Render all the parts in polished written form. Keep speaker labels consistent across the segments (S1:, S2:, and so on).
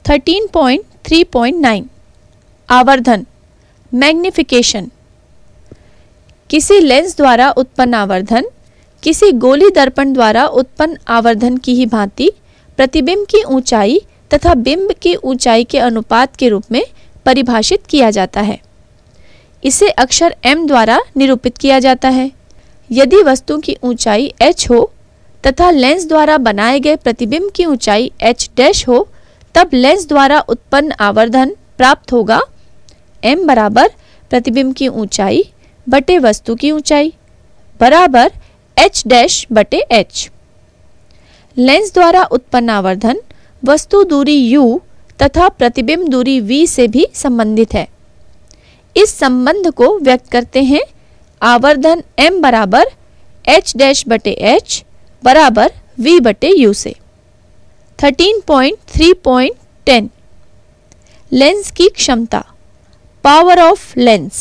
S1: 13.3.9 आवर्धन मैग्निफिकेशन। किसी लेंस द्वारा उत्पन्न आवर्धन किसी गोली दर्पण द्वारा उत्पन्न आवर्धन की ही भांति प्रतिबिंब की ऊंचाई तथा बिंब की ऊंचाई के अनुपात के रूप में परिभाषित किया जाता है। इसे अक्षर m द्वारा निरूपित किया जाता है। यदि वस्तु की ऊंचाई h हो तथा लेंस द्वारा बनाए गए प्रतिबिंब की ऊंचाई h डैश हो, तब लेंस द्वारा उत्पन्न आवर्धन प्राप्त होगा m बराबर प्रतिबिंब की ऊंचाई बटे वस्तु की ऊंचाई बराबर h डैश बटे h। लेंस द्वारा उत्पन्न आवर्धन वस्तु दूरी u तथा प्रतिबिंब दूरी v से भी संबंधित है। इस संबंध को व्यक्त करते हैं आवर्धन m बराबर h डैश बटे h बराबर v बटे u से। 13.3.10 लेंस की क्षमता पावर ऑफ लेंस।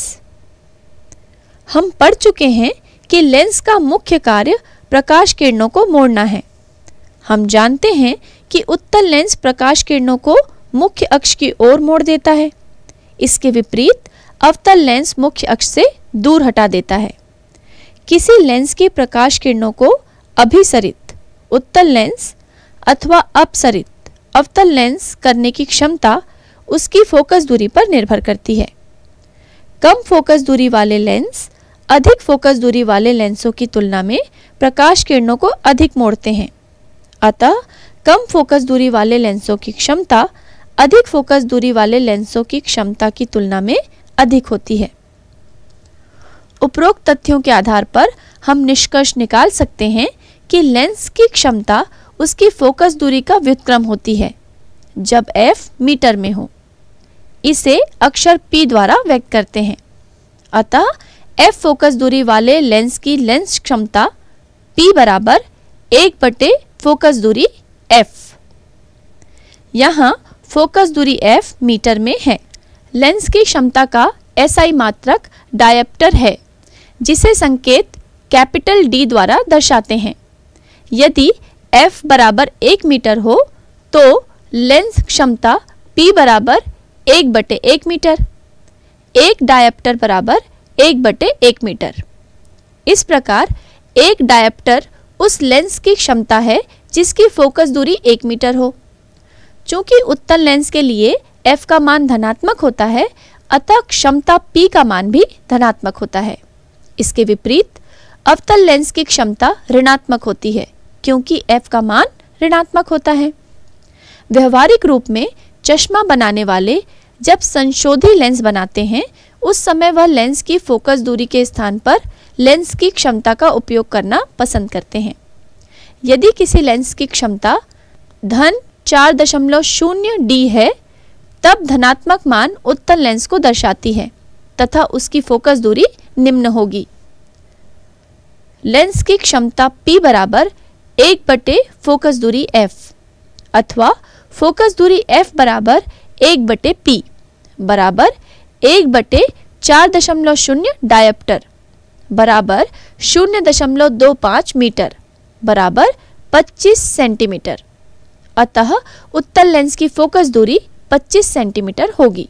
S1: हम पढ़ चुके हैं कि लेंस का मुख्य कार्य प्रकाश किरणों को मोड़ना है। हम जानते हैं कि उत्तल लेंस प्रकाश किरणों को मुख्य अक्ष की ओर मोड़ देता है। इसके विपरीत अवतल लेंस मुख्य अक्ष से दूर हटा देता है। किसी लेंस की प्रकाश किरणों को अभिसरित उत्तल लेंस अथवा अपसरित अवतल लेंस करने की क्षमता उसकी फोकस दूरी पर निर्भर करती है। कम फोकस दूरी वाले लेंस अधिक फोकस दूरी वाले लेंसों की तुलना में प्रकाश किरणों को अधिक मोड़ते हैं। अतः कम फोकस दूरी वाले लेंसों की क्षमता अधिक फोकस दूरी वाले लेंसों की क्षमता की तुलना में अधिक होती है। उपरोक्त तथ्यों के आधार पर हम निष्कर्ष निकाल सकते हैं कि लेंस की क्षमता उसकी फोकस दूरी का व्युत्क्रम होती है जब f मीटर में हो। इसे अक्षर p द्वारा व्यक्त करते हैं। अतः f फोकस दूरी वाले लेंस की लेंस क्षमता p बराबर 1 बटे फोकस दूरी f। यहाँ फोकस दूरी f मीटर में है। लेंस की क्षमता का SI मात्रक डायप्टर है जिसे संकेत कैपिटल D द्वारा दर्शाते हैं। यदि f बराबर 1 मीटर हो तो लेंस क्षमता p बराबर 1 बटे 1 मीटर। एक डायप्टर बराबर 1 बटे 1 मीटर। इस प्रकार एक डायप्टर उस लेंस की क्षमता है जिसकी फोकस दूरी 1 मीटर हो। चूंकि उत्तल लेंस के लिए f का मान धनात्मक होता है, अतः क्षमता p का मान भी धनात्मक होता है। इसके विपरीत अवतल लेंस की क्षमता ऋणात्मक होती है क्योंकि f का मान ऋणात्मक होता है। व्यवहारिक रूप में चश्मा बनाने वाले जब संशोधी लेंस बनाते हैं उस समय वह लेंस की फोकस दूरी के स्थान पर लेंस की क्षमता का उपयोग करना पसंद करते हैं। यदि किसी लेंस की क्षमता धन 4.0 D है, तब धनात्मक मान उत्तल लेंस को दर्शाती है तथा उसकी फोकस दूरी निम्न होगी। लेंस की क्षमता p बराबर 1 बटे फोकस दूरी f अथवा फोकस दूरी f बराबर 1 बटे p बराबर 1 बटे 4.0 डायप्टर बराबर 0.25 मीटर बराबर 25 सेंटीमीटर। अतः उत्तल लेंस की फोकस दूरी 25 सेंटीमीटर होगी।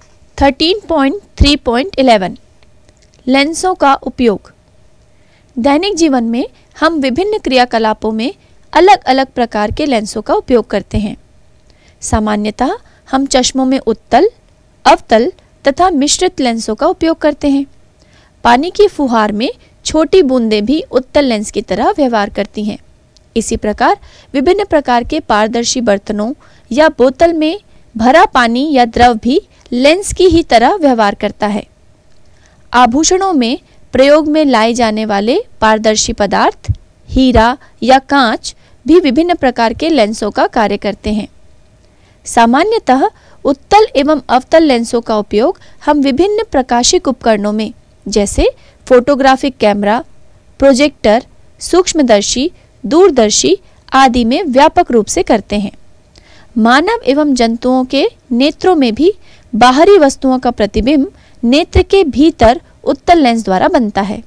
S1: 13.3.11 लेंसों का उपयोग। दैनिक जीवन में हम विभिन्न क्रियाकलापों में अलग अलग प्रकार के लेंसों का उपयोग करते हैं। सामान्यतः हम चश्मों में उत्तल, अवतल तथा मिश्रित लेंसों का उपयोग करते हैं। पानी की फुहार में छोटी बूंदें भी उत्तल लेंस की तरह व्यवहार करती हैं। इसी प्रकार विभिन्न प्रकार के पारदर्शी बर्तनों या बोतल में भरा पानी या द्रव भी लेंस की ही तरह व्यवहार करता है। आभूषणों में प्रयोग में लाए जाने वाले पारदर्शी पदार्थ, हीरा या कांच भी विभिन्न प्रकार के लेंसों का कार्य करते हैं। सामान्यतः उत्तल एवं अवतल लेंसों का उपयोग हम विभिन्न प्रकाशिक उपकरणों में जैसे फोटोग्राफिक कैमरा, प्रोजेक्टर, सूक्ष्मदर्शी, दूरदर्शी आदि में व्यापक रूप से करते हैं। मानव एवं जंतुओं के नेत्रों में भी बाहरी वस्तुओं का प्रतिबिंब नेत्र के भीतर उत्तल लेंस द्वारा बनता है।